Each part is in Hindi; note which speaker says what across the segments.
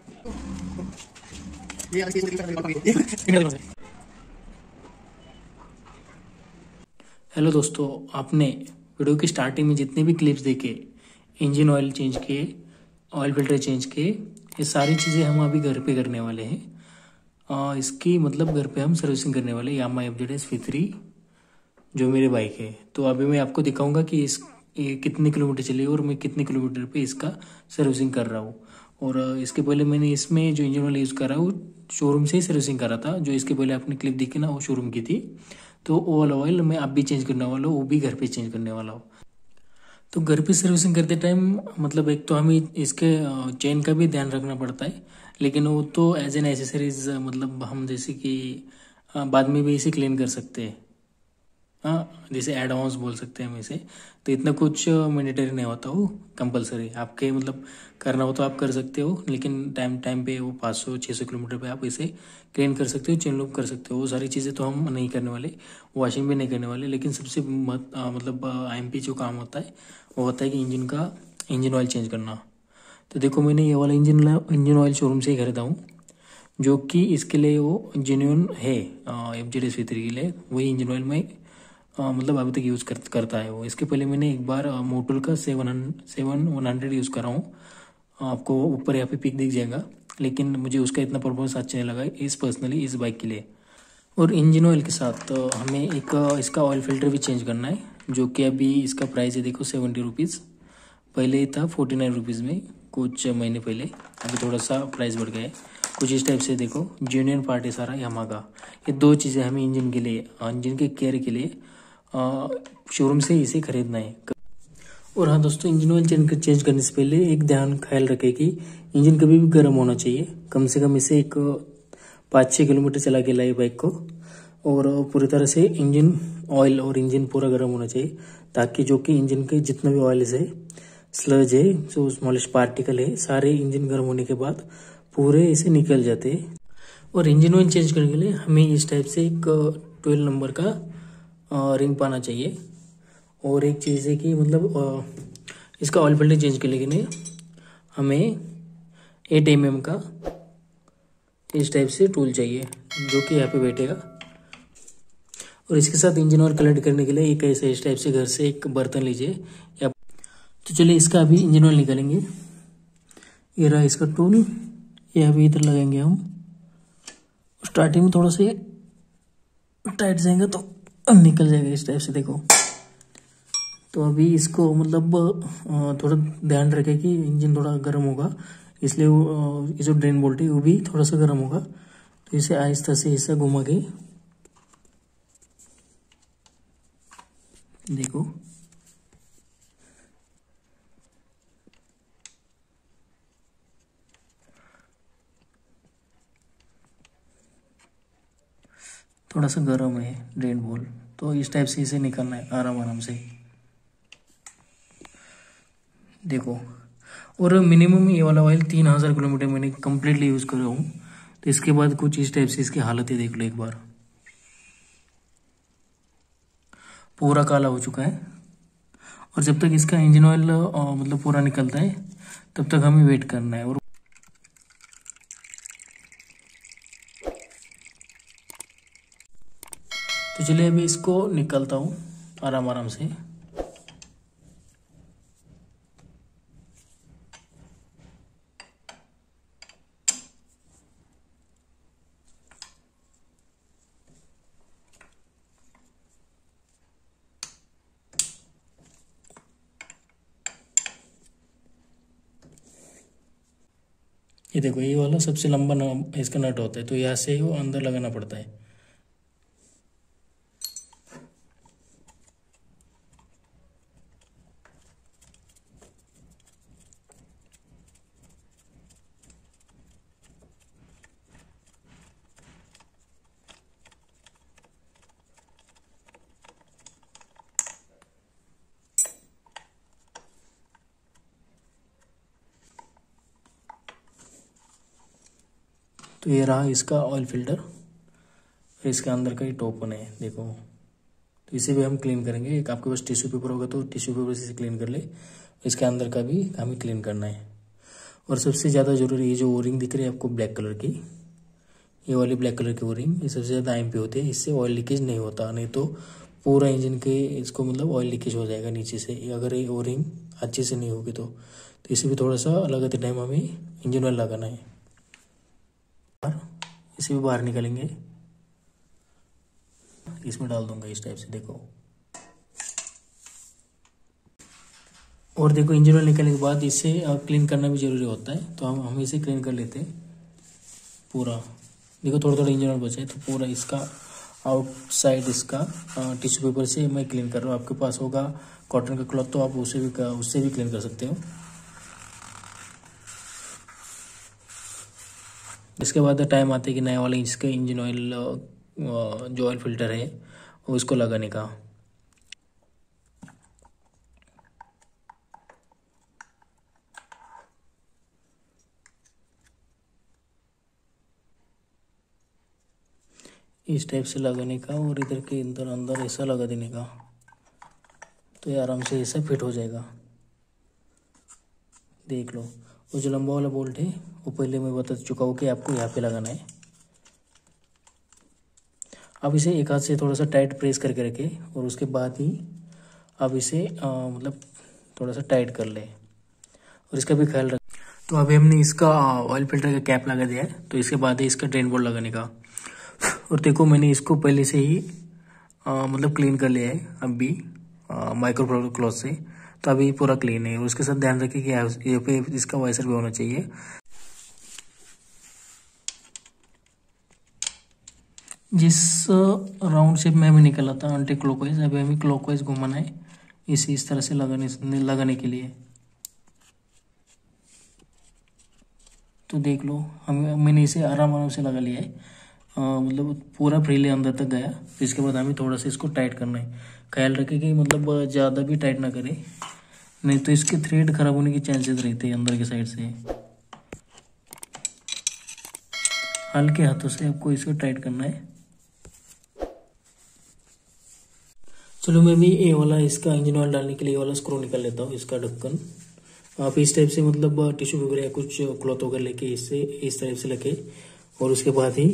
Speaker 1: हेलो दोस्तों, आपने वीडियो की स्टार्टिंग में जितने भी क्लिप्स देखे, इंजन ऑयल चेंज किए, ऑयल फिल्टर चेंज किए, ये सारी चीज़ें हम अभी घर पे करने वाले हैं। इसकी मतलब घर पे हम सर्विसिंग करने वाले यामा FZS V3 जो मेरे बाइक है। तो अभी मैं आपको दिखाऊंगा कि ये कितने किलोमीटर चली और मैं कितने किलोमीटर पे इसका सर्विसिंग कर रहा हूँ। और इसके पहले मैंने इसमें जो इंजन ऑयल यूज़ करा वो शोरूम से ही सर्विसिंग करा था। जो इसके पहले आपने क्लिप देखी ना, वो शोरूम की थी। तो वो वाला ऑयल मैं अब भी चेंज करने वाला हूँ, वो भी घर पे चेंज करने वाला हूँ। तो घर पे सर्विसिंग करते टाइम मतलब एक तो हमें इसके चेन का भी ध्यान रखना पड़ता है, लेकिन वो तो एज एन एसेसरीज मतलब हम जैसे कि बाद में भी इसे क्लीन कर सकते हैं। हाँ, जैसे एड ऑन्स बोल सकते हैं हम इसे। तो इतना कुछ मैंडेटरी नहीं होता, वो कंपलसरी आपके मतलब करना हो तो आप कर सकते हो, लेकिन टाइम टाइम पे वो 500-600 किलोमीटर पे आप इसे क्लीन कर सकते हो, चेन लूप कर सकते हो। वो सारी चीज़ें तो हम नहीं करने वाले, वॉशिंग भी नहीं करने वाले। लेकिन सबसे मतलब IMP जो काम होता है वो होता है कि इंजन ऑयल चेंज करना। तो देखो, मैंने ये वाला इंजन ऑयल शोरूम से ही खरीदा हूँ, जो कि इसके लिए वो जेन्युइन है। FZS V3 के लिए वही इंजन ऑयल में मतलब अभी तक यूज़ करता है वो। इसके पहले मैंने एक बार मोटुल का 7-100 यूज़ करा हूँ, आपको ऊपर यहाँ पे पिक दिख जाएगा। लेकिन मुझे उसका इतना परफॉर्मेंस अच्छा नहीं लगा पर्सनली इस बाइक के लिए। और इंजन ऑयल के साथ हमें एक इसका ऑयल फिल्टर भी चेंज करना है, जो कि अभी इसका प्राइस है देखो 70 रुपीज़। पहले ही था 49 रुपीज़ में कुछ महीने पहले, अभी थोड़ा सा प्राइस बढ़ गया है। कुछ इस टाइप से देखो, जेन्युइन पार्ट है सारा यामा का। ये दो चीज़ें हमें इंजन के लिए, इंजन के केयर के लिए शोरूम से इसे खरीदना है। और हाँ दोस्तों, इंजन ऑयल चेंज करने से पहले एक ध्यान ख्याल रखें कि इंजन कभी भी गर्म होना चाहिए। कम से कम इसे एक 5-6 किलोमीटर चला के लाए बाइक को, और पूरी तरह से इंजन ऑयल और इंजन पूरा गर्म होना चाहिए, ताकि जो कि इंजन के जितना भी ऑयल है, स्लज है, जो स्मॉलेस्ट पार्टिकल है, सारे इंजन गर्म होने के बाद पूरे इसे निकल जाते हैं। और इंजन ऑयल चेंज करने के लिए हमें इस टाइप से एक 12 नंबर का रिंग पाना चाहिए। और एक चीज़ है कि मतलब इसका ऑयल फिल्टर चेंज करने के लिए हमें 8 mm का इस टाइप से टूल चाहिए, जो कि यहाँ पे बैठेगा। और इसके साथ इंजन ऑयल कलेक्ट करने के लिए एक ऐसा इस टाइप से घर से एक बर्तन लीजिए। या तो चलिए इसका अभी इंजन ऑयल निकालेंगे। ये रहा इसका टूल, ये अभी इधर लगाएंगे हम। स्टार्टिंग में थोड़ा से टाइट जाएंगे तो निकल जाएगा इस टाइप से, देखो। तो अभी इसको मतलब थोड़ा ध्यान रखें कि इंजन थोड़ा गर्म होगा, इसलिए ये जो ड्रेन बोल्ट है वो भी थोड़ा सा गर्म होगा। तो इसे आहिस्ता से ऐसा घुमा के देखो, थोड़ा सा गर्म है ड्रेन बोल्ट, तो इस टाइप से इसे निकालना है आराम आराम से, देखो। और मिनिमम ये वाला ऑयल 3000 किलोमीटर मैंने कम्प्लीटली यूज़ करा हूँ। तो इसके बाद कुछ इस टाइप से इसकी हालत है, देख लो एक बार, पूरा काला हो चुका है। और जब तक इसका इंजन ऑयल मतलब पूरा निकलता है, तब तक हमें वेट करना है। और तो चलिए अभी इसको निकलता हूँ आराम आराम से। ये देखो, ये वाला सबसे लंबा इसका नट होता है, तो यहाँ से वो अंदर लगाना पड़ता है। तो ये रहा इसका ऑयल फिल्टर, और इसके अंदर का ही टोपन है, देखो। तो इसे भी हम क्लीन करेंगे। एक आपके पास टिश्यू पेपर होगा तो टिश्यू पेपर से क्लीन कर ले। इसके अंदर का भी हमें क्लीन करना है। और सबसे ज़्यादा ज़रूरी ये जो ओरिंग दिख रही है आपको ब्लैक कलर की, ये वाली ब्लैक कलर की ओरिंग, ये सबसे ज़्यादा एमपी होती है। इससे ऑयल लीकेज नहीं होता, नहीं तो पूरा इंजन के इसको मतलब ऑयल लीकेज हो जाएगा नीचे से, अगर ये ओरिंग अच्छे से नहीं होगी तो इसे भी थोड़ा सा लगाते टाइम हमें इंजन ऑयल लगाना है। इसे भी बाहर निकालेंगे, इसमें डाल दूंगा इस टाइप से, देखो। और देखो इंजन ऑयल निकालने के बाद इसे क्लीन करना भी जरूरी होता है, तो हम इसे क्लीन कर लेते हैं पूरा। देखो थोड़ा थोड़ा इंजन ऑयल बचा है, तो पूरा इसका आउटसाइड इसका टिश्यू पेपर से मैं क्लीन कर रहा हूँ। आपके पास होगा कॉटन का क्लॉथ, तो आप उससे भी क्लीन कर सकते हो। इसके बाद टाइम आते कि नया वाला इसका इंजन ऑयल जो ऑयल फिल्टर है वो इसको लगाने का। इस टाइप से लगाने का और इधर के अंदर अंदर ऐसा लगा देने का, तो ये आराम से ऐसा फिट हो जाएगा। देख लो, वो जो लंबा वाला बोल्ट है वो पहले मैं बता चुका हूँ कि आपको यहाँ पे लगाना है। अब इसे एक हाथ से थोड़ा सा टाइट प्रेस करके रखे और उसके बाद ही अब इसे मतलब थोड़ा सा टाइट कर ले और इसका भी ख्याल रख। तो अभी हमने इसका ऑयल फिल्टर का कैप लगा दिया है, तो इसके बाद है इसका ड्रेन बोर्ड लगाने का। और देखो मैंने इसको पहले से ही मतलब क्लीन कर लिया है अभी माइक्रो क्लॉथ से, तो अभी पूरा क्लीन है। और उसके साथ ध्यान रखिए कि यहाँ पे इसका वाइसर भी होना चाहिए। जिस राउंड शेप में हमें निकला था एंटी क्लॉकवाइज, अभी हमें क्लॉकवाइज घुमाना है इसे इस तरह से लगाने के लिए। तो देख लो मैंने इसे आराम आराम से लगा लिया है, मतलब पूरा फ्रीली अंदर तक गया। फिर इसके बाद हमें थोड़ा सा इसको टाइट करना है। ख्याल रखें कि मतलब ज़्यादा भी टाइट ना करें, नहीं तो इसके थ्रेड खराब होने की चांसेस रहते हैं अंदर के साइड से। हल्के हाथों से आपको इसको टाइट करना है। चलो मैं भी ये वाला इसका इंजन ऑयल डालने के लिए वाला स्क्रू निकाल लेता हूँ, इसका ढक्कन। आप इस टाइप से मतलब टिश्यू पेपर या कुछ क्लॉथ वगैरह लेके इससे इस टाइप से लगे और उसके बाद ही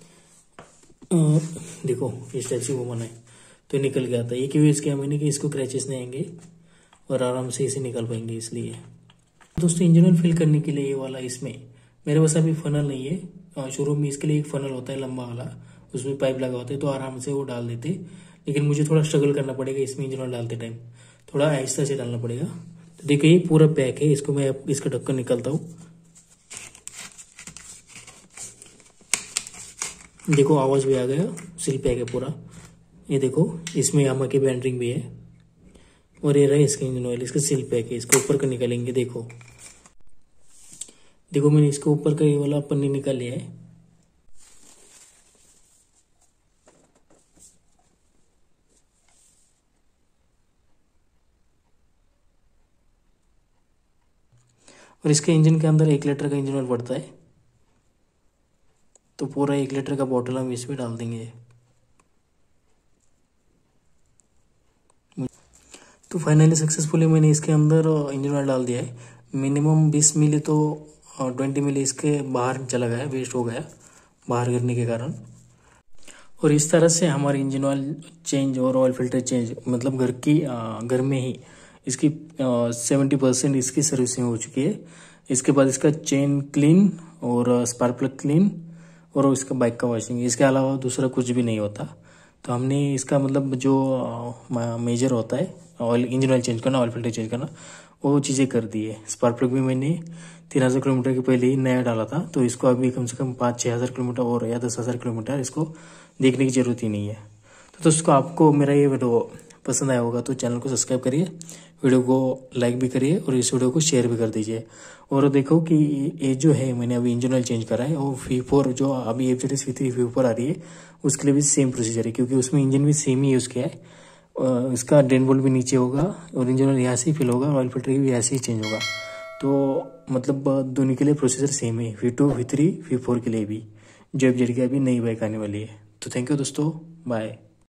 Speaker 1: देखो इस टाइप से घुमाना है, तो निकल गया था। ये क्यों इसके मैंने कि इसको क्रैचेस नहीं आएंगे और आराम से इसे निकाल पाएंगे, इसलिए। दोस्तों इंजन ऑयल फिल करने के लिए ये वाला इसमें मेरे पास अभी फनल नहीं है। शुरू में इसके लिए एक फनल होता है लंबा वाला, उसमें पाइप लगा होता है, तो आराम से वो डाल देते। लेकिन मुझे थोड़ा स्ट्रगल करना पड़ेगा इसमें इंजन ऑयल डालते टाइम, थोड़ा आहिस्ता से डालना पड़ेगा। तो देखिए ये पूरा पैक है, इसको मैं इसका ढक्कन निकालता हूँ। देखो आवाज भी आ गया, सील पैक है पूरा। ये देखो इसमें यामा की बैंडरिंग भी है और ये रहा इसका इंजन ऑयल, इसका सील पैक है। इसको ऊपर का निकालेंगे, देखो देखो मैंने इसको ऊपर का ये वाला पन्नी निकाल लिया है। और इसके इंजन के अंदर 1 लीटर का इंजन ऑयल पड़ता है, तो पूरा 1 लीटर का बॉटल हम इसमें डाल देंगे। तो फाइनली सक्सेसफुली मैंने इसके अंदर इंजन ऑयल डाल दिया है। मिनिमम 20 मिली तो 20 मिली इसके बाहर चला गया, वेस्ट हो गया बाहर गिरने के कारण। और इस तरह से हमारी इंजन ऑयल चेंज और ऑयल फिल्टर चेंज मतलब घर में ही इसकी 70% इसकी सर्विसिंग हो चुकी है। इसके बाद इसका चेन क्लीन और स्पार्क प्लग क्लीन और इसका बाइक का वॉशिंग, इसके अलावा दूसरा कुछ भी नहीं होता। तो हमने इसका मतलब जो मेजर होता है ऑयल इंजन ऑयल चेंज करना, ऑयल फिल्टर चेंज करना, वो चीज़ें कर दी है। स्पार्क प्लग भी मैंने 3000 किलोमीटर के पहले ही नया डाला था, तो इसको अभी कम से कम 5-6 हज़ार किलोमीटर और या 10,000 किलोमीटर इसको देखने की जरूरत ही नहीं है। तो दोस्तों आपको मेरा ये वीडियो पसंद आया होगा तो चैनल को सब्सक्राइब करिए, वीडियो को लाइक भी करिए और इस वीडियो को शेयर भी कर दीजिए। और देखो कि ये जो है मैंने अभी इंजन ऑयल चेंज करा है और V4 जो अभी F-Series V3 V4 आ रही है उसके लिए भी सेम प्रोसीजर है, क्योंकि उसमें इंजन भी सेम ही यूज़ किया है। इसका ड्रेन बोल्ट भी नीचे होगा और इंजन ऑयल यहाँ से ही फिल होगा, ऑयल फिल्टर भी यहाँ से ही चेंज होगा। तो मतलब दोनों के लिए प्रोसीजर सेम है, V2 V3 V4 के लिए भी, जो F-Series की अभी नई बाइक आने वाली है। तो थैंक यू दोस्तों, बाय।